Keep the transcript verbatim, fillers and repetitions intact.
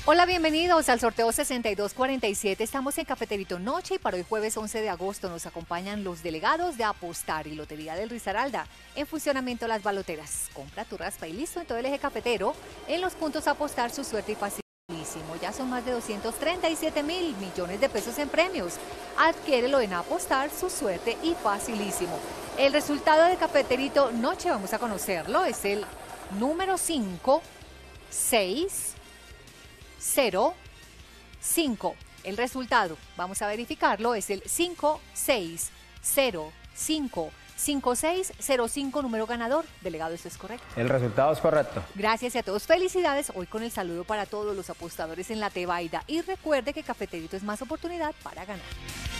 Hola, bienvenidos al sorteo sesenta y dos cuarenta y siete. Estamos en Cafeterito Noche y para hoy jueves once de agosto nos acompañan los delegados de Apostar y Lotería del Risaralda. En funcionamiento las baloteras. Compra tu raspa y listo en todo el eje cafetero. En los puntos Apostar, su suerte y facilísimo. Ya son más de doscientos treinta y siete mil millones de pesos en premios. Adquiérelo en Apostar, su suerte y facilísimo. El resultado de Cafeterito Noche, vamos a conocerlo, es el número cinco, seis, cero, cinco. El resultado, vamos a verificarlo, es el cinco seis cero cinco cinco seis cero cinco, número ganador. Delegado, ¿esto es correcto? El resultado es correcto. Gracias y a todos, felicidades. Hoy con el saludo para todos los apostadores en la Tebaida. Y recuerde que Cafeterito es más oportunidad para ganar.